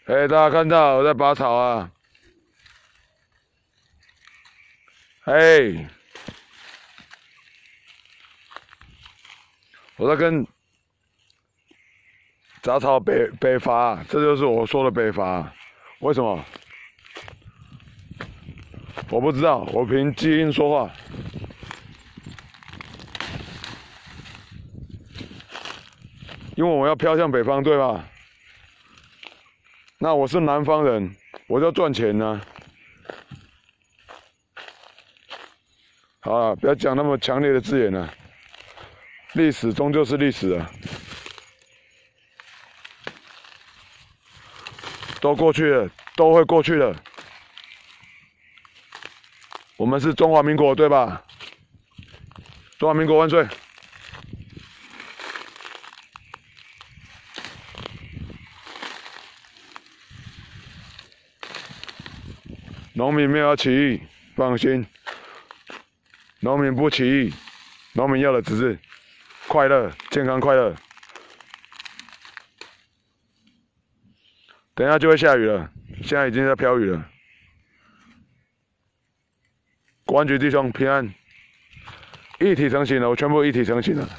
大家看到我在拔草啊！我在跟杂草北伐，这就是我说的北伐。为什么？我不知道，我凭基因说话。因为我要飘向北方，对吧？那我是南方人，我就要赚钱呢。好了，不要讲那么强烈的字眼了。历史终究是历史啊，都过去了，都会过去的。我们是中华民国，对吧？中华民国万岁！农民没有要起义，放心。农民不起义，农民要的只是快乐、健康、快乐。等一下就会下雨了，现在已经在飘雨了。国安局弟兄平安，一体成型了，我全部一体成型了。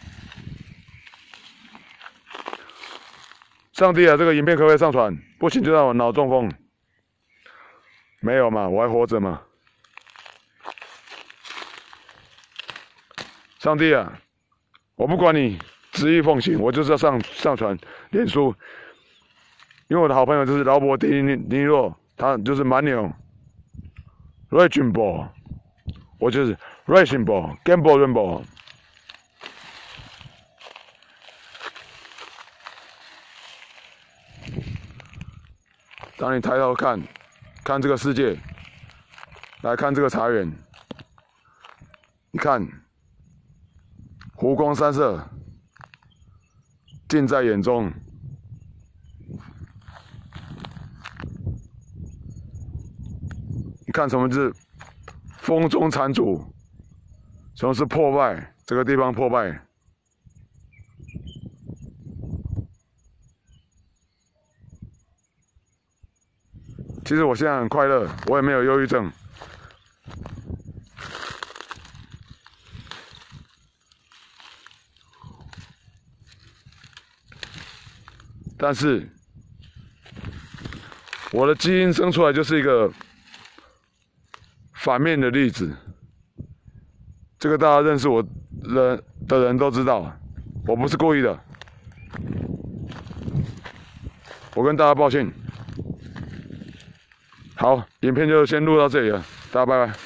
上帝啊，这个影片可不可以上传？不行就让我脑中风。没有嘛，我还活着嘛。上帝啊，我不管你执意奉行，我就是要上传脸书，因为我的好朋友就是劳勃迪尼洛，他就是蛮牛 ，Raging Ball， 我就是 Racing Ball、Gamble Rainbow。当你抬头看这个世界，来看这个茶园，你看。湖光山色，尽在眼中。你看什么是风中残烛，什么是破败？这个地方破败。其实我现在很快乐，我也没有忧郁症。但是，我的基因生出来就是一个反面的例子。这个大家认识我的人都知道，我不是故意的。我跟大家抱歉。好，影片就先录到这里了，大家拜拜。